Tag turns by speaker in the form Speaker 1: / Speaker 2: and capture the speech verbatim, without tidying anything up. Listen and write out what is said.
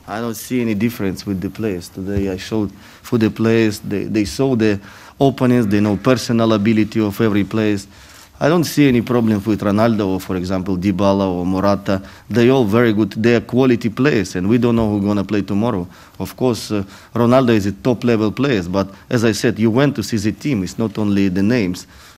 Speaker 1: I don't see any difference with the players. Today I showed for the players, they, they saw the opponents, they know personal ability of every player. I don't see any problem with Ronaldo or, for example, Dybala or Morata. They all very good. They are quality players, and we don't know who's going to play tomorrow. Of course, uh, Ronaldo is a top-level player, but as I said, Juventus is a team. It's not only the names.